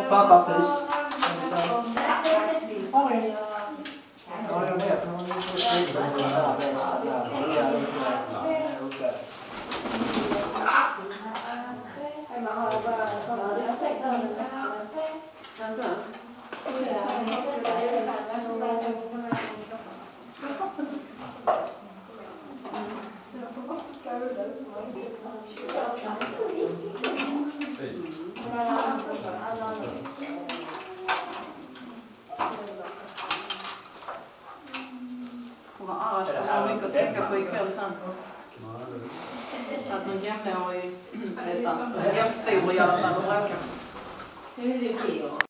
Pappa puss. Oj. Ja, jag vet. Men hon är så sliten. Hon var arg för hon har mycket att tänka på ikväll sen. Att någon jämnårig nästan, jämnstor i alla fall, och bråkar.